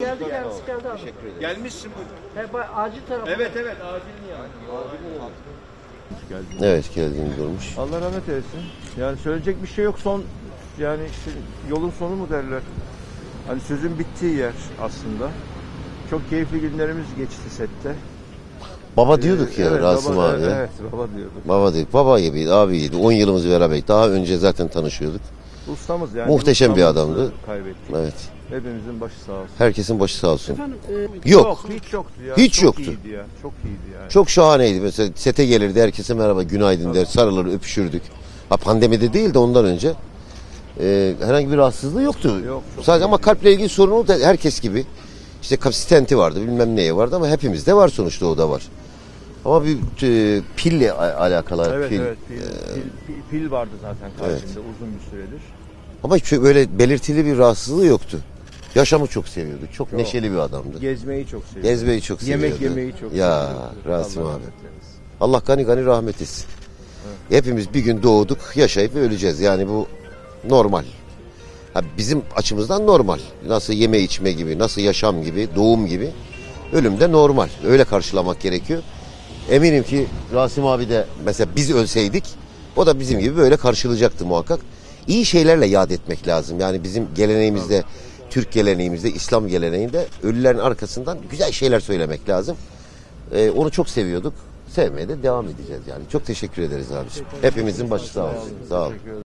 Geldi kendisi geldi abi. Teşekkür ederim. Gelmişsin bu. Acil tarafı. Evet acil yani. Evet, geldiğini görmüş. Allah rahmet eylesin. Yani söyleyecek bir şey yok. Yani işte yolun sonu mu derler. Hani sözün bittiği yer aslında. Çok keyifli günlerimiz geçti sette. Baba diyorduk ya Evet, Rasim baba, abi. Evet, baba diyorduk. Baba dedik. Baba gibiydi, abiydi. 10 yılımız beraber. Daha önce zaten tanışıyorduk. Ustamız yani. Muhteşem bir ustamızı adamdı. Kaybettik. Evet. Hepimizin başı sağ olsun. Herkesin başı sağ olsun. Efendim Yok. Hiç yoktu ya. Hiç Çok yoktu. iyiydi ya. Çok iyiydi yani. Çok şahaneydi. Mesela sete gelirdi. Herkese merhaba, günaydın der. Sarılır, öpüşürdük. Ha, pandemide değil de ondan önce. Herhangi bir rahatsızlığı yoktu. Yok, çok Sadece ama kalple ilgili sorunu da herkes gibi. İşte stenti vardı, bilmem neye vardı ama hepimizde var sonuçta, o da var. Ama bir pille alakalı. Evet, pil, evet. Pil vardı zaten kalbinde uzun bir süredir. Ama hiç böyle belirtili bir rahatsızlığı yoktu. Yaşamı çok seviyordu. Çok neşeli bir adamdı. Gezmeyi çok seviyordu. Gezmeyi çok seviyordu. Yemek yemeyi çok ya, seviyordu. Rasim Allah abi. rahmet eylesin. Allah gani gani rahmet etsin. Hepimiz bir gün doğduk, yaşayıp öleceğiz. Yani bu normal. Ha, bizim açımızdan normal. Nasıl yeme içme gibi, nasıl yaşam gibi, doğum gibi. Ölüm de normal. Öyle karşılamak gerekiyor. Eminim ki Rasim abi de mesela biz ölseydik, o da bizim gibi böyle karşılayacaktı muhakkak. İyi şeylerle yad etmek lazım. Yani bizim geleneğimizde, Türk geleneğimizde, İslam geleneğinde ölülerin arkasından güzel şeyler söylemek lazım. Onu çok seviyorduk. Sevmeye de devam edeceğiz yani. Çok teşekkür ederiz abiciğim. Hepimizin başı sağ olsun. Sağ olun.